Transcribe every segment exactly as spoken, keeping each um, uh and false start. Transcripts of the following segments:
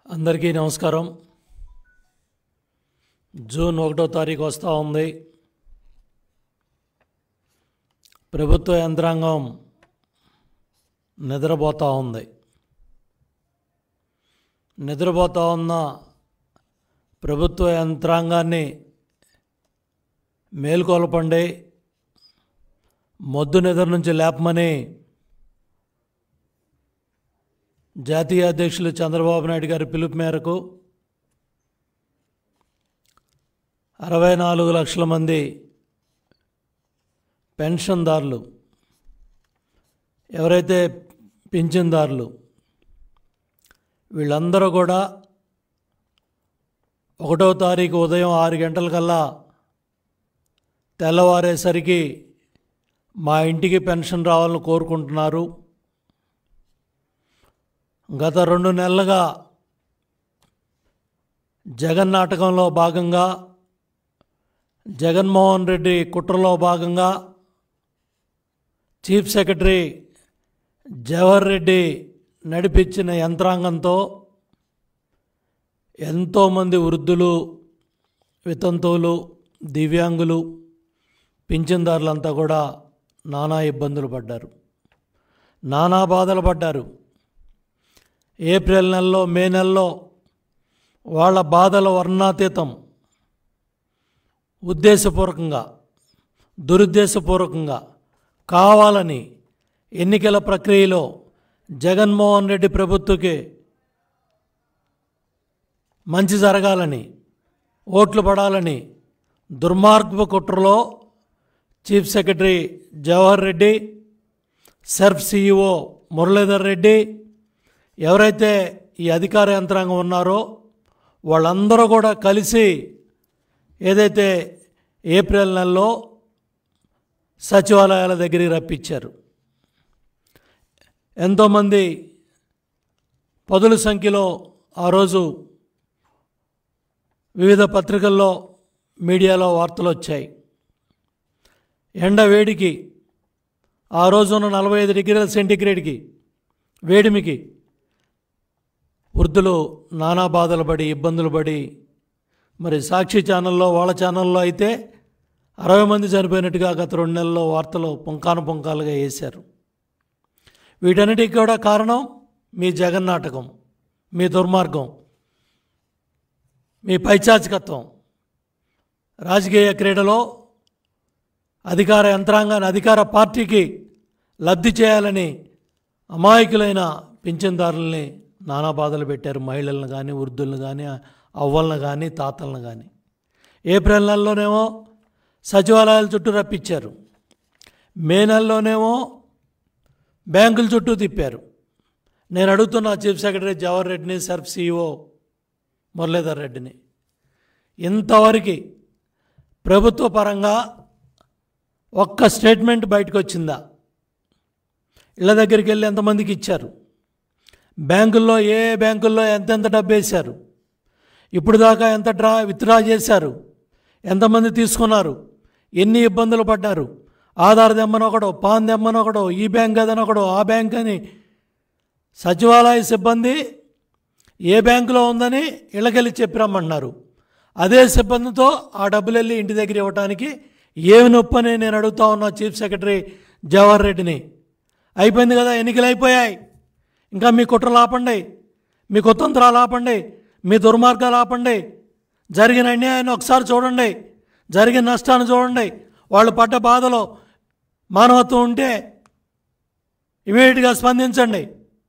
అందరికీ నమస్కారం. జూన్ ఒకటో తారీఖు వస్తూ ఉంది. ప్రభుత్వ యంత్రాంగం నిద్రపోతూ ఉంది. నిద్రపోతూ ఉన్న ప్రభుత్వ యంత్రాంగాన్ని మేల్కొల్పండి, మొద్దు నిద్ర నుంచి లేపమని జాతీయ అధ్యక్షులు చంద్రబాబు నాయుడు గారి పిలుపు మేరకు అరవై నాలుగు లక్షల మంది పెన్షన్దారులు, ఎవరైతే పింఛన్దారులు, వీళ్ళందరూ కూడా ఒకటో తారీఖు ఉదయం ఆరు గంటలకల్లా తెల్లవారేసరికి మా ఇంటికి పెన్షన్ రావాలని కోరుకుంటున్నారు. గత రెండు నెలలుగా జగన్ నాటకంలో భాగంగా, జగన్మోహన్ రెడ్డి కుట్రలో భాగంగా చీఫ్ సెక్రటరీ జవహర్ రెడ్డి నడిపించిన యంత్రాంగంతో ఎంతోమంది వృద్ధులు, వితంతువులు, దివ్యాంగులు, పింఛన్దారులంతా కూడా నానా ఇబ్బందులు పడ్డారు, నానా బాధలు పడ్డారు. ఏప్రిల్ నెలలో, మే నెలలో వాళ్ళ బాధల వర్ణాతీతం. ఉద్దేశపూర్వకంగా, దురుద్దేశపూర్వకంగా, కావాలని ఎన్నికల ప్రక్రియలో జగన్మోహన్ రెడ్డి ప్రభుత్వకి మంచి జరగాలని, ఓట్లు పడాలని దుర్మార్గపు కుట్రలో chief secretary Jawahar Reddy, SERP CEO Muralidhar Reddy, ఎవరైతే ఈ అధికార యంత్రాంగం ఉన్నారో వాళ్ళందరూ కూడా కలిసి ఏదైతే ఏప్రిల్ నెలలో సచివాలయాల దగ్గరికి రప్పించారు. ఎంతోమంది పదుల సంఖ్యలో ఆ రోజు వివిధ పత్రికల్లో, మీడియాలో వార్తలు వచ్చాయి. ఎండ వేడికి, ఆ రోజున నలభై ఐదు డిగ్రీల సెంటీగ్రేడ్కి వేడిమికి వృద్ధులు నానా బాధలు పడి, ఇబ్బందులు పడి, మరి సాక్షి ఛానల్లో, వాళ్ళ ఛానల్లో అయితే అరవై మంది చనిపోయినట్టుగా గత రెండు నెలల్లో వార్తలు పుంకాను పుంకాలుగా వేశారు. వీటన్నిటికీ కూడా కారణం మీ జగన్ నాటకం, మీ దుర్మార్గం, మీ పైచాచికత్వం. రాజకీయ క్రీడలో అధికార యంత్రాంగాన్ని, అధికార పార్టీకి లబ్ధి చేయాలని అమాయకులైన పింఛన్దారుల్ని నానా బాధలు పెట్టారు. మహిళలను కానీ, వృద్ధులను కానీ, అవ్వలను కానీ, తాతలను కానీ. ఏప్రిల్ నెలలోనేమో సచివాలయాల చుట్టూ రప్పించారు. మే నెలలోనేమో బ్యాంకుల చుట్టూ తిప్పారు. నేను అడుగుతున్నా చీఫ్ సెక్రటరీ జవహర్ రెడ్డిని, సెర్ఫ్ సిఇఓ మురళీధర్ రెడ్డిని, ఇంతవరకు ప్రభుత్వ పరంగా ఒక్క స్టేట్మెంట్ బయటకు వచ్చిందా? ఇళ్ళ దగ్గరికి వెళ్ళి ఎంతమందికి ఇచ్చారు? బ్యాంకుల్లో ఏ బ్యాంకుల్లో ఎంతెంత డబ్బు వేశారు? ఇప్పుడు దాకా ఎంత డ్రా విత్డ్రా చేశారు? ఎంతమంది తీసుకున్నారు? ఎన్ని ఇబ్బందులు పడ్డారు? ఆధార్ దెమ్మనొకడో, పాన్ దెమ్మనొకడో, ఈ బ్యాంక్ అదనొకడో, ఆ బ్యాంక్ అని సచివాలయ సిబ్బంది ఏ బ్యాంకులో ఉందని ఇళ్ళకెళ్ళి చెప్పిరమ్మన్నారు. అదే సిబ్బందితో ఆ డబ్బులు వెళ్ళి ఇంటి దగ్గర ఇవ్వడానికి ఏమి నొప్పి అని నేను అడుగుతా ఉన్నా చీఫ్ సెక్రటరీ జవహర్ రెడ్డిని. అయిపోయింది కదా, ఎన్నికలు అయిపోయాయి. ఇంకా మీ కుట్రలు ఆపండి, మీ కుతంత్రాలు ఆపండి, మీ దుర్మార్గాలు ఆపండి. జరిగిన అన్యాయాన్ని ఒకసారి చూడండి, జరిగిన నష్టాన్ని చూడండి. వాళ్ళు పడ్డ బాధలో మానవత్వం ఉంటే ఇమీడియట్గా స్పందించండి.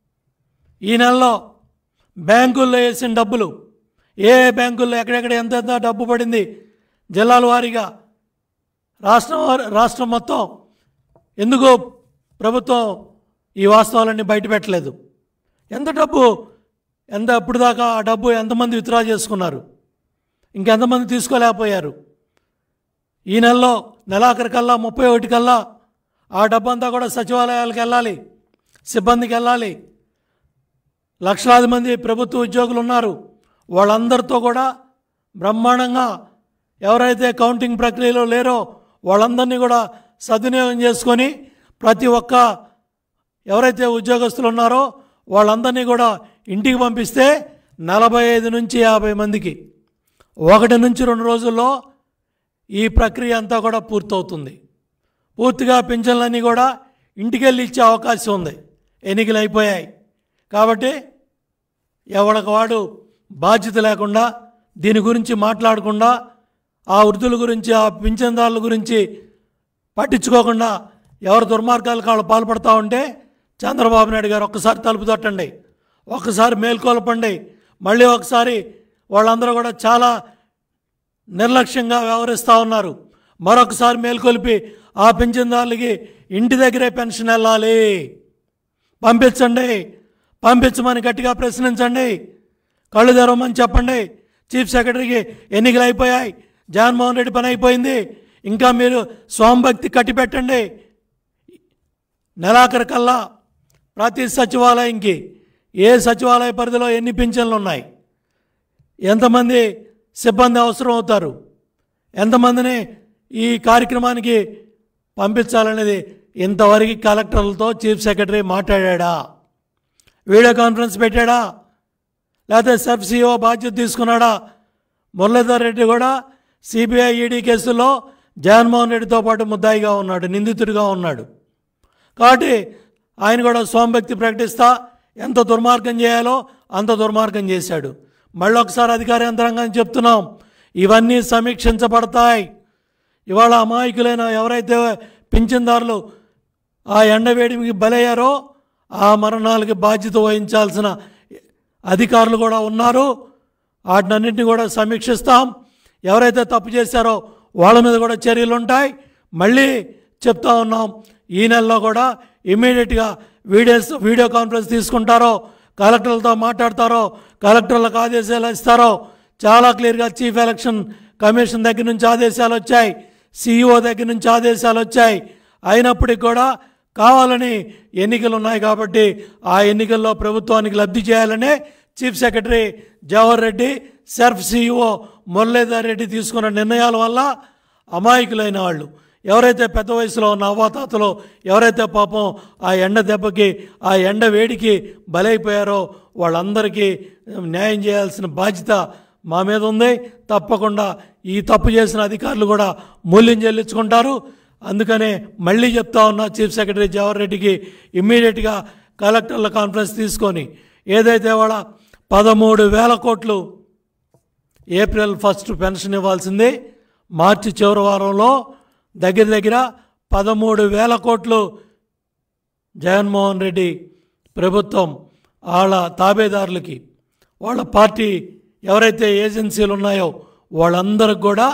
ఈ నెలలో బ్యాంకుల్లో వేసిన డబ్బులు, ఏ బ్యాంకుల్లో ఎక్కడెక్కడ ఎంతెంత డబ్బు పడింది, జిల్లాల వారీగా, రాష్ట్రం రాష్ట్రం మొత్తం ఎందుకు ప్రభుత్వం ఈ వాస్తవాలన్నీ బయట పెట్టలేదు? ఎంత డబ్బు, ఎంత ఇప్పుడు దాకా ఆ డబ్బు ఎంతమంది విత్డ్రా చేసుకున్నారు, ఇంకెంతమంది తీసుకోలేకపోయారు? ఈ నెలలో నెలాఖరు కల్లా, ముప్పై ఒకటి కల్లా ఆ డబ్బు అంతా కూడా సచివాలయాలకు వెళ్ళాలి, సిబ్బందికి వెళ్ళాలి. లక్షలాది మంది ప్రభుత్వ ఉద్యోగులు ఉన్నారు. వాళ్ళందరితో కూడా బ్రహ్మాండంగా, ఎవరైతే కౌంటింగ్ ప్రక్రియలో లేరో వాళ్ళందరినీ కూడా సద్వినియోగం చేసుకొని, ప్రతి ఒక్క ఎవరైతే ఉద్యోగస్తులు ఉన్నారో వాళ్ళందరినీ కూడా ఇంటికి పంపిస్తే నలభై ఐదు నుంచి యాభై మందికి ఒకటి నుంచి రెండు రోజుల్లో ఈ ప్రక్రియ అంతా కూడా పూర్తవుతుంది. పూర్తిగా పింఛన్లన్నీ కూడా ఇంటికి వెళ్ళి ఇచ్చే అవకాశం ఉంది. ఎన్నికలు అయిపోయాయి కాబట్టి ఎవరికి వాడు బాధ్యత లేకుండా దీని గురించి మాట్లాడకుండా ఆ వృద్ధుల గురించి ఆ పింఛన్దారుల గురించి పట్టించుకోకుండా ఎవరు దుర్మార్గాలకు వాళ్ళు పాల్పడతా ఉంటే చంద్రబాబు నాయుడు గారు ఒక్కసారి తలుపు తట్టండి, ఒక్కసారి మేల్కొల్పండి. మళ్ళీ ఒకసారి వాళ్ళందరూ కూడా చాలా నిర్లక్ష్యంగా వ్యవహరిస్తూ ఉన్నారు. మరొకసారి మేల్కొల్పి ఆ పింఛన్దారులకి ఇంటి దగ్గరే పెన్షన్ వెళ్ళాలి, పంపించండి, పంపించమని గట్టిగా ప్రశ్నించండి. కళ్ళు తెరవమని చెప్పండి. చీఫ్ సెక్రటరీకి ఎన్నికలు అయిపోయాయి, జగన్మోహన్ రెడ్డి పని అయిపోయింది, ఇంకా మీరు స్వామిభక్తి కట్టిపెట్టండి. నెలాఖరు కల్లా ప్రతి సచివాలయంకి ఏ సచివాలయ పరిధిలో ఎన్ని పింఛన్లు ఉన్నాయి, ఎంతమంది సిబ్బంది అవసరం అవుతారు, ఎంతమందిని ఈ కార్యక్రమానికి పంపించాలనేది ఇంతవరకు కలెక్టర్లతో చీఫ్ సెక్రటరీ మాట్లాడా? వీడియో కాన్ఫరెన్స్ పెట్టాడా? లేకపోతే సబ్ సిఇఓ బాధ్యత తీసుకున్నాడా? మురళీధర్ రెడ్డి కూడా సిబిఐ ఈడీ కేసుల్లో జగన్మోహన్ రెడ్డితో పాటు ముద్దాయిగా ఉన్నాడు, నిందితుడిగా ఉన్నాడు. కాబట్టి ఆయన కూడా స్వామిభక్తి ప్రకటిస్తా ఎంత దుర్మార్గం చేయాలో అంత దుర్మార్గం చేశాడు. మళ్ళీ ఒకసారి అధికార యంత్రాంగాన్ని చెప్తున్నాం, ఇవన్నీ సమీక్షించబడతాయి. ఇవాళ అమాయకులైన ఎవరైతే పింఛన్దారులు ఆ ఎండవేడికి బలయ్యారో ఆ మరణాలకి బాధ్యత వహించాల్సిన అధికారులు కూడా ఉన్నారు. వాటినన్నింటినీ కూడా సమీక్షిస్తాం. ఎవరైతే తప్పు చేశారో వాళ్ళ మీద కూడా చర్యలు ఉంటాయి. మళ్ళీ చెప్తా ఉన్నాం, ఈ నెలలో కూడా ఇమ్మీడియట్గా వీడియోస్ వీడియో కాన్ఫరెన్స్ తీసుకుంటారో, కలెక్టర్లతో మాట్లాడతారో, కలెక్టర్లకు ఆదేశాలు ఇస్తారో చాలా క్లియర్గా చీఫ్ ఎలక్షన్ కమిషన్ దగ్గర నుంచి ఆదేశాలు వచ్చాయి, సిఇఓ దగ్గర నుంచి ఆదేశాలు వచ్చాయి. అయినప్పటికీ కూడా కావాలని ఎన్నికలు ఉన్నాయి కాబట్టి ఆ ఎన్నికల్లో ప్రభుత్వానికి లబ్ధి చేయాలనే chief secretary Jawahar Reddy, SERP CEO Muralidhar Reddy తీసుకున్న నిర్ణయాల వల్ల అమాయకులైన వాళ్ళు ఎవరైతే పెద్ద వయసులో ఉన్న అవ్వాతాతలో ఎవరైతే పాపం ఆ ఎండ దెబ్బకి ఆ ఎండ వేడికి బలైపోయారో వాళ్ళందరికీ న్యాయం చేయాల్సిన బాధ్యత మా మీద ఉంది. తప్పకుండా ఈ తప్పు చేసిన అధికారులు కూడా మూల్యం చెల్లించుకుంటారు. అందుకనే మళ్ళీ చెప్తా ఉన్నా, చీఫ్ సెక్రటరీ జవహర్ రెడ్డికి ఇమ్మీడియట్గా కలెక్టర్ల కాన్ఫరెన్స్ తీసుకొని ఏదైతే వాళ్ళ పదమూడు వేల కోట్లు ఏప్రిల్ ఫస్ట్ పెన్షన్ ఇవ్వాల్సింది మార్చి చివరి వారంలో దగ్గర దగ్గర పదమూడు వేల కోట్లు జగన్మోహన్ రెడ్డి ప్రభుత్వం వాళ్ళ తాబేదారులకి వాళ్ళ పార్టీ ఎవరైతే ఏజెన్సీలు ఉన్నాయో వాళ్ళందరికి కూడా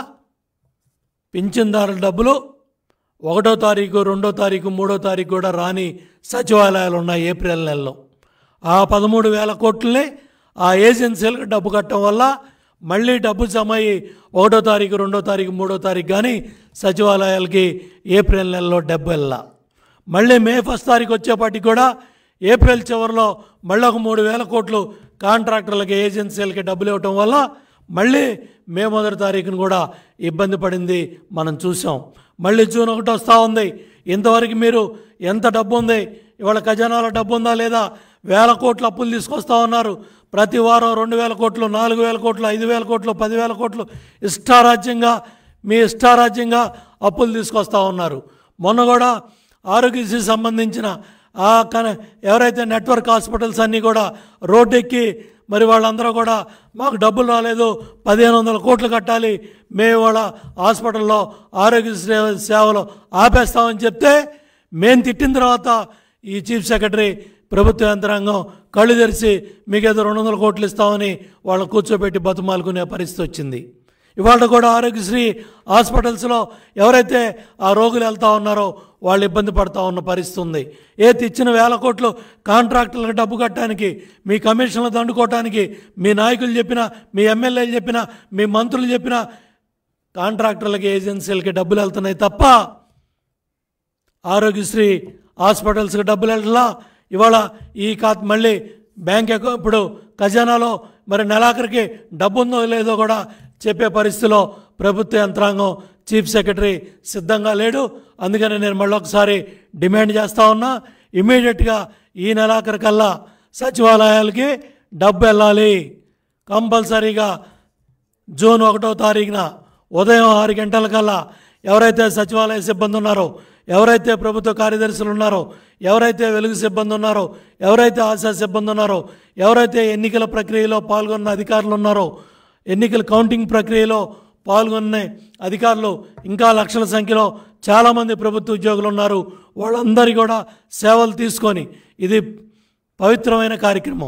పింఛన్దారుల డబ్బులు ఒకటో తారీఖు రెండో తారీఖు మూడో తారీఖు కూడా రాని సచివాలయాలు ఉన్నాయి ఏప్రిల్ నెలలో. ఆ పదమూడు వేల కోట్లని ఆ ఏజెన్సీలకు డబ్బు కట్టడం వల్ల మళ్ళీ డబ్బు జమ అయ్యి ఒకటో తారీఖు రెండో తారీఖు మూడో తారీఖు కానీ సచివాలయాలకి ఏప్రిల్ నెలలో డబ్బు వెళ్ళా. మళ్ళీ మే ఫస్ట్ తారీఖు వచ్చేపాటికి కూడా ఏప్రిల్ చివరిలో మళ్ళీ ఒక మూడు వేల కోట్లు కాంట్రాక్టర్లకి ఏజెన్సీలకి డబ్బులు ఇవ్వటం వల్ల మళ్ళీ మే మొదటి తారీఖును కూడా ఇబ్బంది పడింది మనం చూసాం. మళ్ళీ జూన్ ఒకటి వస్తూ ఉంది. ఇంతవరకు మీరు ఎంత డబ్బు ఉంది, ఇవాళ ఖజానాలో డబ్బు ఉందా లేదా, వేల కోట్లు అప్పులు తీసుకొస్తూ ఉన్నారు. ప్రతి వారం రెండు వేల కోట్లు నాలుగు వేల కోట్లు ఐదు వేల కోట్లు పదివేల కోట్లు ఇష్టారాజ్యంగా మీ ఇష్టారాజ్యంగా అప్పులు తీసుకొస్తూ ఉన్నారు. మొన్న కూడా ఆరోగ్యశ్రీ సంబంధించిన ఆ కన ఎవరైతే నెట్వర్క్ హాస్పిటల్స్ అన్నీ కూడా రోడ్డెక్కి మరి వాళ్ళందరూ కూడా మాకు డబ్బులు రాలేదు, పదిహేను వందల కోట్లు కట్టాలి, మేము వాళ్ళ హాస్పిటల్లో ఆరోగ్య సేవలు ఆపేస్తామని చెప్తే మేము తిట్టిన తర్వాత ఈ చీఫ్ సెక్రటరీ ప్రభుత్వ యంత్రాంగం కళ్ళు తెరిచి మీకు ఏదో రెండు వందల కోట్లు ఇస్తామని వాళ్ళని కూర్చోబెట్టి బతుమాలుకునే పరిస్థితి వచ్చింది. ఇవాళ కూడా ఆరోగ్యశ్రీ హాస్పిటల్స్లో ఎవరైతే ఆ రోగులు వెళ్తూ ఉన్నారో వాళ్ళు ఇబ్బంది పడుతూ ఉన్న పరిస్థితి ఉంది. ఏ తెచ్చిన వేల కోట్లు కాంట్రాక్టర్లకు డబ్బు కట్టడానికి, మీ కమిషన్లు దండుకోవటానికి మీ నాయకులు చెప్పిన, మీ ఎమ్మెల్యేలు చెప్పిన, మీ మంత్రులు చెప్పిన కాంట్రాక్టర్లకి ఏజెన్సీలకి డబ్బులు వెళ్తున్నాయి తప్ప ఆరోగ్యశ్రీ హాస్పిటల్స్కి డబ్బులు వెళ్ళలా. ఇవాళ ఈ కా మళ్ళీ బ్యాంక్ అకౌంట్ ఇప్పుడు ఖజానాలో మరి నెలాఖరికి డబ్బు ఉందో లేదో కూడా చెప్పే పరిస్థితిలో ప్రభుత్వ యంత్రాంగం చీఫ్ సెక్రటరీ సిద్ధంగా లేడు. అందుకని నేను మళ్ళీ ఒకసారి డిమాండ్ చేస్తూ ఉన్నా, ఇమ్మీడియట్గా ఈ నెలాఖరు కల్లా సచివాలయాలకి డబ్బు వెళ్ళాలి. కంపల్సరీగా జూన్ ఒకటో తారీఖున ఉదయం ఆరు గంటల కల్లా ఎవరైతే సచివాలయ సిబ్బంది ఉన్నారో, ఎవరైతే ప్రభుత్వ కార్యదర్శులు ఉన్నారో, ఎవరైతే వెలుగు సిబ్బంది ఉన్నారో, ఎవరైతే ఆశా సిబ్బంది ఉన్నారో, ఎవరైతే ఎన్నికల ప్రక్రియలో పాల్గొన్న అధికారులు ఉన్నారో, ఎన్నికల కౌంటింగ్ ప్రక్రియలో పాల్గొన్న అధికారులు ఇంకా లక్షల సంఖ్యలో చాలామంది ప్రభుత్వ ఉద్యోగులు ఉన్నారు. వాళ్ళందరి కూడా సేవలు తీసుకొని ఇది పవిత్రమైన కార్యక్రమం.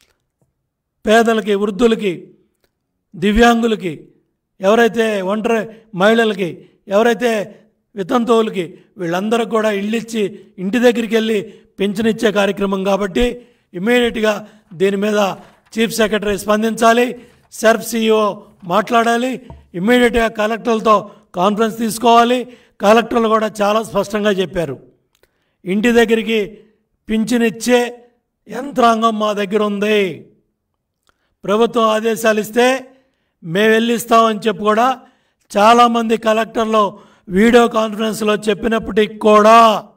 పేదలకి, వృద్ధులకి, దివ్యాంగులకి, ఎవరైతే ఒంటరి మహిళలకి, ఎవరైతే వితంతువులకి, వీళ్ళందరికీ కూడా ఇళ్ళు ఇచ్చి ఇంటి దగ్గరికి వెళ్ళి పింఛన్ ఇచ్చే కార్యక్రమం కాబట్టి ఇమ్మీడియట్గా దీని మీద చీఫ్ సెక్రటరీ స్పందించాలి. సెర్ఫ్ సిఇఓ మాట్లాడాలి. ఇమ్మీడియట్గా కలెక్టర్లతో కాన్ఫరెన్స్ తీసుకోవాలి. కలెక్టర్లు కూడా చాలా స్పష్టంగా చెప్పారు, ఇంటి దగ్గరికి పింఛన్ ఇచ్చే యంత్రాంగం మా దగ్గర ఉంది. ప్రభుత్వం ఆదేశాలు ఇస్తే మేము వెళ్ళిస్తామని చెప్పి కూడా చాలామంది కలెక్టర్లు వీడియో కాన్ఫరెన్స్లో చెప్పినప్పటికి కూడా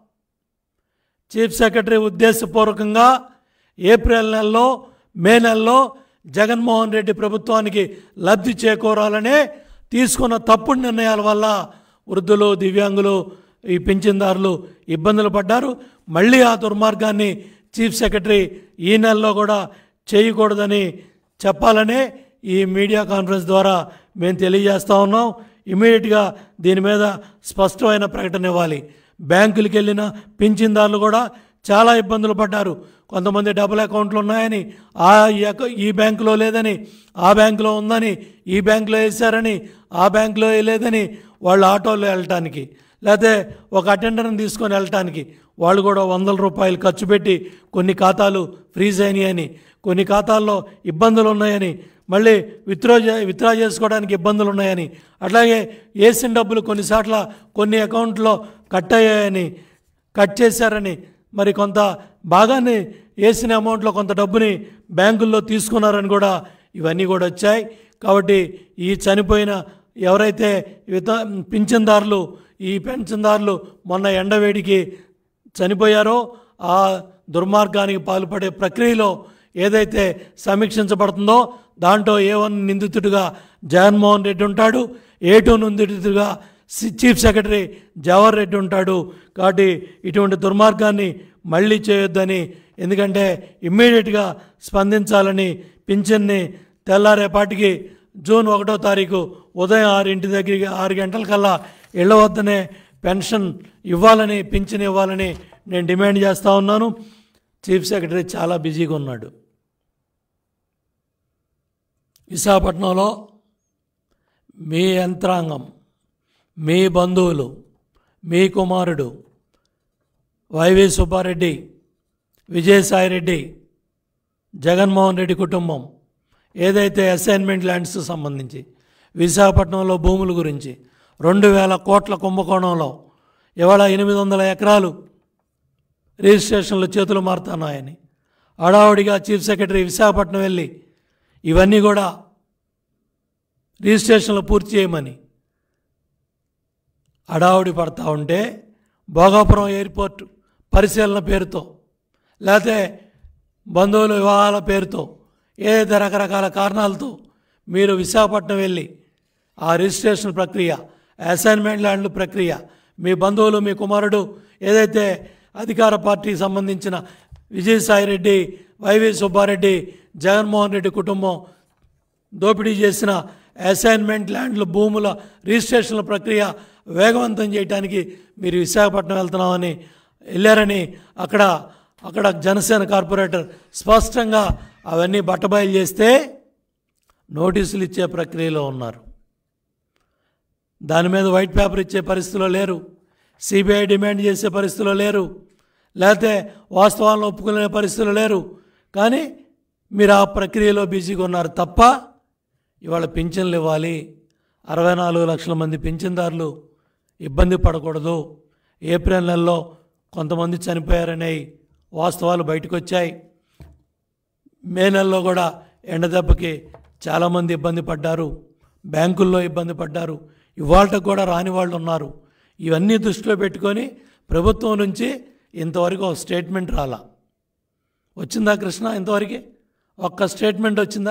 చీఫ్ సెక్రటరీ ఉద్దేశపూర్వకంగా ఏప్రిల్ నెలలో, మే నెలలో జగన్మోహన్ రెడ్డి ప్రభుత్వానికి లబ్ధి చేకూరాలనే తీసుకున్న తప్పుడు నిర్ణయాల వల్ల వృద్ధులు, దివ్యాంగులు, ఈ పింఛన్దారులు ఇబ్బందులు పడ్డారు. మళ్ళీ ఆ దుర్మార్గాన్ని చీఫ్ సెక్రటరీ ఈ నెలలో కూడా చేయకూడదని చెప్పాలనే ఈ మీడియా కాన్ఫరెన్స్ ద్వారా మేము తెలియజేస్తూ ఉన్నాం. ఇమీడియట్గా దీని మీద స్పష్టమైన ప్రకటన ఇవ్వాలి. బ్యాంకులకు వెళ్ళిన పింఛన్దారులు కూడా చాలా ఇబ్బందులు పడ్డారు. కొంతమంది డబుల్ అకౌంట్లు ఉన్నాయని, ఆ ఈ బ్యాంకులో లేదని, ఆ బ్యాంకులో ఉందని, ఈ బ్యాంకులో వేశారని, ఆ బ్యాంకులో వేయలేదని వాళ్ళు ఆటోలో వెళ్ళటానికి, లేకపోతే ఒక అటెండర్ని తీసుకొని వెళ్ళటానికి వాళ్ళు కూడా వందల రూపాయలు ఖర్చు పెట్టి కొన్ని ఖాతాలు ఫ్రీజ్ అయినాయని, కొన్ని ఖాతాల్లో ఇబ్బందులు ఉన్నాయని, మళ్ళీ విత్డ్రా విత్డ్రా చేసుకోవడానికి ఇబ్బందులు ఉన్నాయని, అట్లాగే వేసిన డబ్బులు కొన్నిసార్లు కొన్ని అకౌంట్లో కట్ అయ్యాయని, కట్ చేశారని, మరి కొంత భాగాన్ని వేసిన అమౌంట్లో కొంత డబ్బుని బ్యాంకుల్లో తీసుకున్నారని కూడా ఇవన్నీ కూడా వచ్చాయి. కాబట్టి ఈ చనిపోయిన ఎవరైతే విత పింఛన్దారులు ఈ పెన్షన్దారులు మొన్న ఎండవేడికి చనిపోయారో ఆ దుర్మార్గానికి పాల్పడే ప్రక్రియలో ఏదైతే సమీక్షించబడుతుందో దాంట్లో ఏ వన్ నిందితుడిగా జగన్మోహన్ రెడ్డి ఉంటాడు, ఏ టూ నిందితుడిగా చీఫ్ సెక్రటరీ జవహర్ రెడ్డి ఉంటాడు. కాబట్టి ఇటువంటి దుర్మార్గాన్ని మళ్ళీ చేయొద్దని, ఎందుకంటే ఇమ్మీడియట్గా స్పందించాలని, పింఛన్ని తెల్లారేపాటికి జూన్ ఒకటో తారీఖు ఉదయం ఆరింటి దగ్గరికి ఆరు గంటల కల్లా ఇళ్ల వద్దనే పెన్షన్ ఇవ్వాలని, పింఛన్ ఇవ్వాలని నేను డిమాండ్ చేస్తూ ఉన్నాను. చీఫ్ సెక్రటరీ చాలా బిజీగా ఉన్నాడు. విశాఖపట్నంలో మీ యంత్రాంగం, మీ బంధువులు, మీ కుమారుడు వైవి సుబ్బారెడ్డి, విజయసాయిరెడ్డి, జగన్మోహన్ రెడ్డి కుటుంబం ఏదైతే అసైన్మెంట్ ల్యాండ్స్ సంబంధించి విశాఖపట్నంలో భూముల గురించి రెండు వేల కోట్ల కుంభకోణంలో ఇవాళ ఎనిమిది వందల ఎకరాలు రిజిస్ట్రేషన్లు చేతులు మారుతున్నాయని హడావుడిగా చీఫ్ సెక్రటరీ విశాఖపట్నం వెళ్ళి ఇవన్నీ కూడా రిజిస్ట్రేషన్లు పూర్తి చేయమని హడావుడి పడతా ఉంటే భోగాపురం ఎయిర్పోర్ట్ పరిశీలన పేరుతో, లేకపోతే బంధువుల వివాహాల పేరుతో, ఏదైతే రకరకాల కారణాలతో మీరు విశాఖపట్నం వెళ్ళి ఆ రిజిస్ట్రేషన్ ప్రక్రియ, అసైన్మెంట్ ల్యాండ్ల ప్రక్రియ, మీ బంధువులు, మీ కుమారుడు ఏదైతే అధికార పార్టీకి సంబంధించిన విజయసాయిరెడ్డి, వైవి సుబ్బారెడ్డి, జగన్మోహన్ రెడ్డి కుటుంబం దోపిడీ చేసిన అసైన్మెంట్ ల్యాండ్ల భూముల రిజిస్ట్రేషన్ల ప్రక్రియ వేగవంతం చేయడానికి మీరు విశాఖపట్నం వెళ్తున్నామని వెళ్ళారని అక్కడ అక్కడ జనసేన కార్పొరేటర్ స్పష్టంగా అవన్నీ బట్టబయలు చేస్తే నోటీసులు ఇచ్చే ప్రక్రియలో ఉన్నారు. దాని మీద వైట్ పేపర్ ఇచ్చే పరిస్థితిలో లేరు, సిబిఐ డిమాండ్ చేసే పరిస్థితిలో లేరు, లేకపోతే వాస్తవాలను ఒప్పుకునే పరిస్థితిలో లేరు. కానీ మీరు ఆ ప్రక్రియలో బిజీగా ఉన్నారు తప్ప ఇవాళ పింఛన్లు ఇవ్వాలి, అరవై నాలుగు లక్షల మంది పింఛన్దారులు ఇబ్బంది పడకూడదు, ఏప్రిల్ నెలలో కొంతమంది చనిపోయారనే వాస్తవాలు బయటకు వచ్చాయి. మే నెలలో కూడా ఎండదెబ్బకి చాలామంది ఇబ్బంది పడ్డారు, బ్యాంకుల్లో ఇబ్బంది పడ్డారు, ఇవాళకు కూడా రాని వాళ్ళు ఉన్నారు. ఇవన్నీ దృష్టిలో పెట్టుకొని ప్రభుత్వం నుంచి ఇంతవరకు ఒక స్టేట్మెంట్ రాలా. వచ్చిందా కృష్ణ? ఇంతవరకు ఒక్క స్టేట్మెంట్ వచ్చిందా?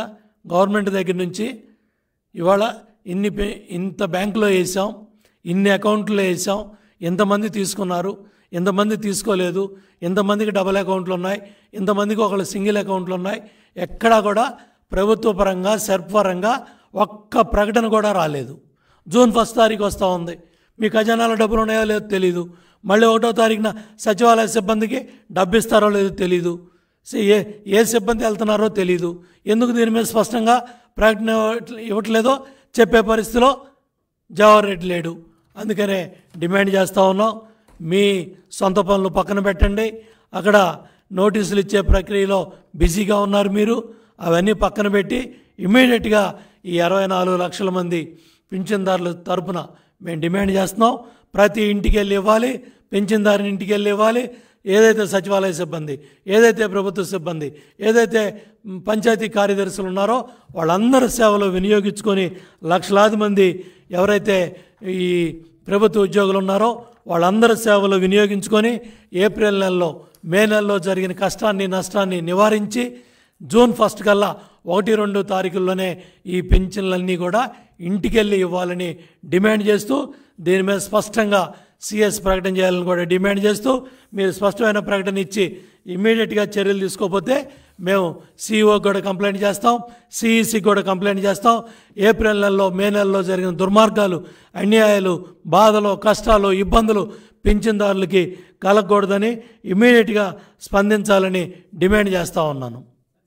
గవర్నమెంట్ దగ్గర నుంచి ఇవాళ ఇన్ని ఇంత బ్యాంకులో వేసాం, ఇన్ని అకౌంట్లో వేసాం, ఎంతమంది తీసుకున్నారు, ఎంతమంది తీసుకోలేదు, ఎంతమందికి డబుల్ అకౌంట్లు ఉన్నాయి, ఎంతమందికి ఒకళ్ళు సింగిల్ అకౌంట్లు ఉన్నాయి, ఎక్కడా కూడా ప్రభుత్వ పరంగా సెర్ప్ పరంగా ఒక్క ప్రకటన కూడా రాలేదు. జూన్ ఫస్ట్ తారీఖు వస్తూ ఉంది, మీ ఖజానాలో డబ్బులు ఉన్నాయో లేదో తెలీదు. మళ్ళీ ఒకటో తారీఖున సచివాలయ సిబ్బందికి డబ్బు ఇస్తారో లేదో తెలీదు. ఏ ఏ సిబ్బంది వెళ్తున్నారో తెలీదు. ఎందుకు దీని మీద స్పష్టంగా ప్రకటన ఇవ్వట్లేదో చెప్పే పరిస్థితిలో జవహర్ రెడ్డి లేడు. అందుకనే డిమాండ్ చేస్తూ ఉన్నాం, మీ సొంత పనులు పక్కన పెట్టండి. అక్కడ నోటీసులు ఇచ్చే ప్రక్రియలో బిజీగా ఉన్నారు మీరు. అవన్నీ పక్కన పెట్టి ఇమ్మీడియట్గా ఈ అరవై నాలుగు లక్షల మంది పింఛన్దారుల తరపున మేము డిమాండ్ చేస్తున్నాం. ప్రతి ఇంటికి వెళ్ళి ఇవ్వాలి, పింఛన్దారుని ఇంటికి వెళ్ళి ఇవ్వాలి. ఏదైతే సచివాలయ సిబ్బంది, ఏదైతే ప్రభుత్వ సిబ్బంది, ఏదైతే పంచాయతీ కార్యదర్శులు ఉన్నారో వాళ్ళందరి సేవలు వినియోగించుకొని లక్షలాది మంది ఎవరైతే ఈ ప్రభుత్వ ఉద్యోగులు ఉన్నారో వాళ్ళందరి సేవలు వినియోగించుకొని ఏప్రిల్ నెలలో మే నెలలో జరిగిన కష్టాన్ని నష్టాన్ని నివారించి జూన్ ఫస్ట్ కల్లా ఒకటి రెండు తారీఖుల్లోనే ఈ పింఛన్లన్నీ కూడా ఇంటికెళ్ళి ఇవ్వాలని డిమాండ్ చేస్తూ, దీని మీద స్పష్టంగా సిఎస్ ప్రకటన చేయాలని కూడా డిమాండ్ చేస్తూ, మీరు స్పష్టమైన ప్రకటన ఇచ్చి ఇమ్మీడియట్గా చర్యలు తీసుకోకపోతే మేము సిఇఓకి కూడా కంప్లైంట్ చేస్తాం, సిఈసికి కూడా కంప్లైంట్ చేస్తాం. ఏప్రిల్ నెలలో మే నెలలో జరిగిన దుర్మార్గాలు, అన్యాయాలు, బాధలు, కష్టాలు, ఇబ్బందులు పింఛన్దారులకి కలగకూడదని ఇమ్మీడియట్గా స్పందించాలని డిమాండ్ చేస్తూ ఉన్నాను.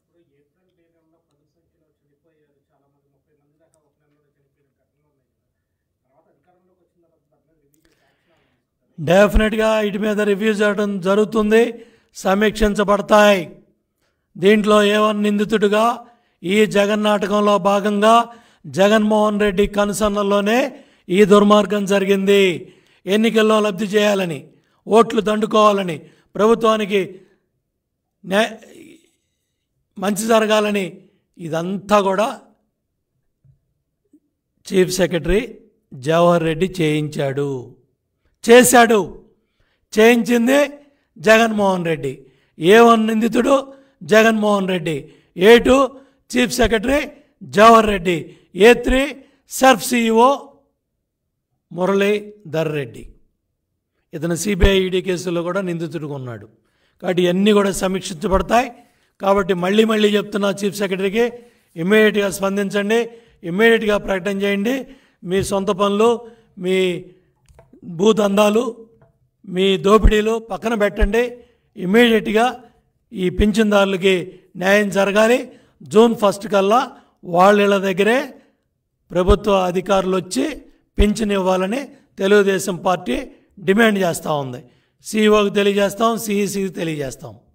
డెఫినెట్గా వీటి మీద రివ్యూ చేయడం జరుగుతుంది, సమీక్షించబడతాయి. దీంట్లో ఏవన్ నిందితుడిగా ఈ జగన్ నాటకంలో భాగంగా జగన్మోహన్ రెడ్డి కనుసన్నల్లోనే ఈ దుర్మార్గం జరిగింది. ఎన్నికల్లో లబ్ధి చేయాలని, ఓట్లు దండుకోవాలని, ప్రభుత్వానికి మంచి జరగాలని ఇదంతా కూడా చీఫ్ సెక్రటరీ జవహర్ రెడ్డి చేయించాడు, చేశాడు. చేయించింది జగన్మోహన్ రెడ్డి. ఏ వన్ నిందితుడు Jaganmohan Reddy, A two chief secretary Jawahar Reddy, A three SERP CEO Muralidhar Reddy. ఇతను సిబిఐ ఈడీ కేసులో కూడా నిందితుడిగా ఉన్నాడు. కాబట్టి ఇవన్నీ కూడా సమీక్షించబడతాయి. కాబట్టి మళ్ళీ మళ్ళీ చెప్తున్నా, చీఫ్ సెక్రటరీకి ఇమ్మీడియట్గా స్పందించండి, ఇమ్మీడియట్గా ప్రకటన చేయండి. మీ సొంత పనులు, మీ భూదందాలు, మీ దోపిడీలు పక్కన పెట్టండి. ఇమ్మీడియట్గా ఈ పింఛన్దారులకి న్యాయం జరగాలి. జూన్ ఫస్ట్ కల్లా వాళ్ళ దగ్గరే ప్రభుత్వ అధికారులు వచ్చి పింఛన్ ఇవ్వాలని తెలుగుదేశం పార్టీ డిమాండ్ చేస్తూ ఉంది. సిఇఓకి తెలియజేస్తాం, సిఈసికి తెలియజేస్తాం.